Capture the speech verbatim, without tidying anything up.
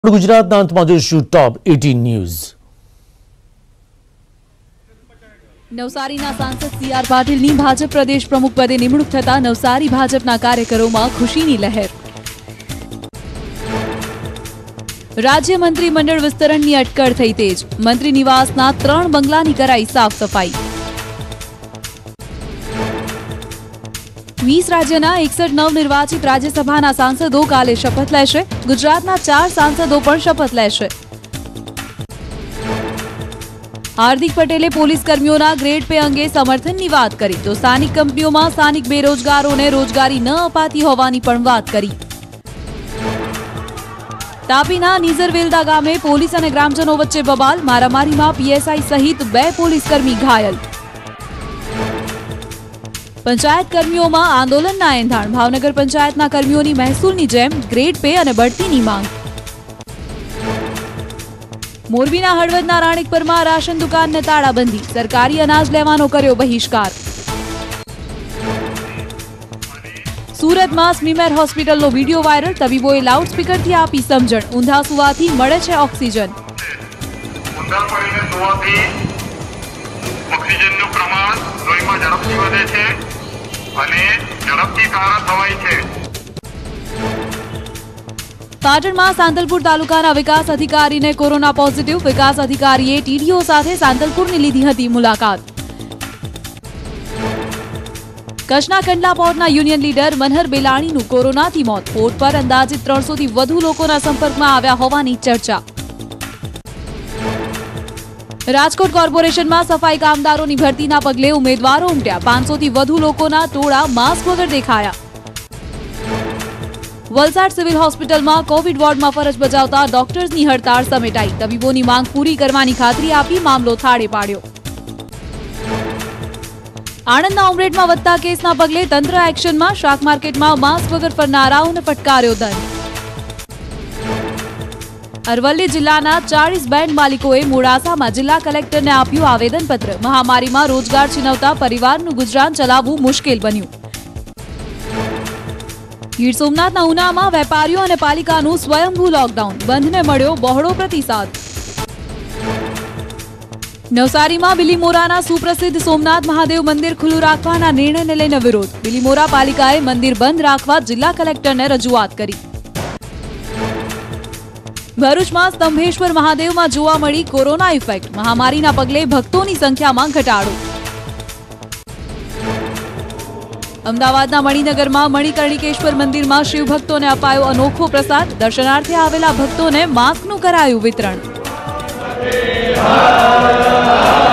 ગુજરાતના અંતમાં જોઈશું ટોપ અઠાર ન્યૂઝ। નવસારીના સાંસદ સી આર પાટીલની ભાજપ પ્રદેશ પ્રમુખ પદે નિમણૂક થતા નવસારી ભાજપના કાર્યકરોમાં ખુશીની લહેર। રાજ્ય મંત્રીમંડળ વિસ્તરણની અટકળ થઈ તેજ। મંત્રી નિવાસના ત્રણ બંગલાની કરાઈ સાફ સફાઈ। વીસ રાજ્યના એકસઠ નવનિર્વાચિત રાજ્યસભાના સાંસદો કાલે શપથ લેશે। ગુજરાતના ચાર સાંસદો પણ શપથ લેશે। हार्दिक पटेले पोलीस कर्मीओना ग्रेड पे अंगे समर्थननी वात करी तो स्थानिक कंपनीओमां स्थानिक बेरोजगारोने रोजगारी न अपाती होवानी पण वात करी। तापीना नीजरवेलदा गामे पोलीस अने ग्रामजनो वच्चे बबाल। मारामारीमां पीएसआई सहित बे पोलीस कर्मी घायल। पंचायत कर्मीओमां आंदोलनना एंधाण। भावनगर पंचायतना कर्मीओनी महसूलनी जेम ग्रेड पे अने बढतीनी मांग। मोरबीना हळवदना राणीकपुरमां राशन दुकानने ताळाबंधी। सरकारी अनाज लेवानो कर्यो बहिष्कार। सूरतमां स्मीमेर होस्पिટલનો वीडियो वायरल। तबीबोए लाउडस्पीकरथी आपी समजण। ઊંધા સુવાથી મળે છે ઓક્સિજન। ઊંધા પડીને સુવાથી ઓક્સિજનનું પ્રમાણ લોહીમાં ઝડપથી વધે છે અને ઝડપથી સારા થવાય છે। પાટણમાં સાંતલપુર તાલુકાના વિકાસ અધિકારીને કોરોના પોઝિટિવ। વિકાસ અધિકારીએ ટીડીઓ સાથે સાંતલપુરની લીધી હતી મુલાકાત। કચ્છના કંડલા પોર્ટના યુનિયન લીડર મનહર બેલાણીનું કોરોનાથી મોત। પોર્ટ પર અંદાજિત ત્રણસો થી વધુ લોકોના સંપર્કમાં આવ્યા હોવાની ચર્ચા। રાજકોટ કોર્પોરેશનમાં સફાઈ કામદારોની ભરતીના પગલે ઉમેદવારો ઉમટ્યા। પાંચસો થી વધુ લોકોના ટોળા માસ્ક વગર દેખાયા। वलसाड सिविल होस्पिटल में कोविड वॉर्ड में फरज बजावता डॉक्टर्स की हड़ताल समेटाई। तबीबों की मांग पूरी करने खातरी आपी मामलो थाळे पाड्यो। आणंदना उमरेड में वधता केसना पगले तंत्र एक्शन में। शाक मार्केट में मास्क वगर फरनाराओने फटकार्यो दंड। अरवल्ली जिल्लाना चालीस बैंड मालिकोए मोडासामां जिल्ला कलेक्टर ने आप्युं आवेदनपत्र। महामारी में रोजगार छीनवता परिवारनुं गुजरान चलाववुं मुश्केल बन्युं। गीर सोमनाथना उनामां वेपारीओ अने पालिकानुं स्वयंभू लॉकडाउन। बंधने मळ्यो बहोळो प्रतिसाद। नवसारीमां बिलीमोराना सुप्रसिद्ध सोमनाथ महादेव मंदिर खुल्लुं राखवाना निर्णयने लईने विरोध। बिलीमोरा पालिकाए मंदिर बंध राखवा जिल्ला कलेक्टरने रजूआत करी। भरूचमां स्तंभेश्वर महादेवमां जोवा मळी कोरोना इफेक्ट। महामारीना पगले भक्तोनी संख्यामां घटाडो। अमदावादना मणिनगरमां मणिकर्णिकेश्वर मंदिर में शिव भक्तों ने अपायो अनोखो प्रसाद। दर्शनार्थे आवेला भक्तों ने मास्कनुं करायुं वितरण।